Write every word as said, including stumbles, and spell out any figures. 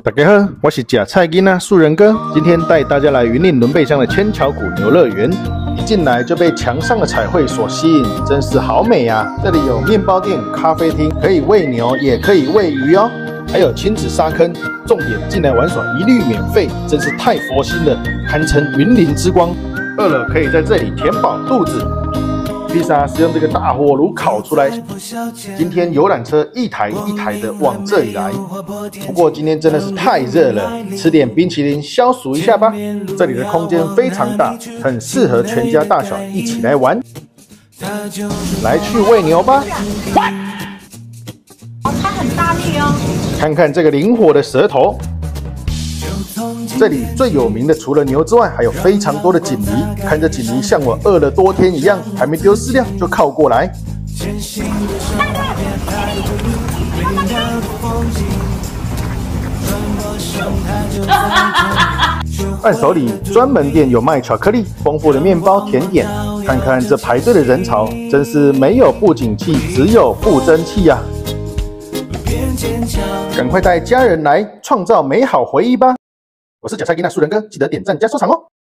大家好，我是假菜囡仔素人哥，今天带大家来云林仑背乡的千桥谷牛乐园。一进来就被墙上的彩绘所吸引，真是好美啊！这里有面包店、咖啡厅，可以喂牛，也可以喂鱼哦。还有亲子沙坑，重点进来玩耍一律免费，真是太佛心了，堪称云林之光。饿了可以在这里填饱肚子。 披萨是用这个大火炉烤出来。今天游览车一台一台的往这里来，不过今天真的是太热了，吃点冰淇淋消暑一下吧。这里的空间非常大，很适合全家大小一起来玩。来去喂牛吧。 它很大力哦。 看看这个灵活的舌头。 这里最有名的除了牛之外，还有非常多的锦鲤。看着锦鲤像我饿了多天一样，还没丢饲料就靠过来。伴手礼专门店有卖巧克力、丰富的面包、甜点。看看这排队的人潮，真是没有不景气，只有不争气呀、啊！赶快带家人来，创造美好回忆吧！ 我是假菜囡仔素人哥，记得点赞加收藏哦。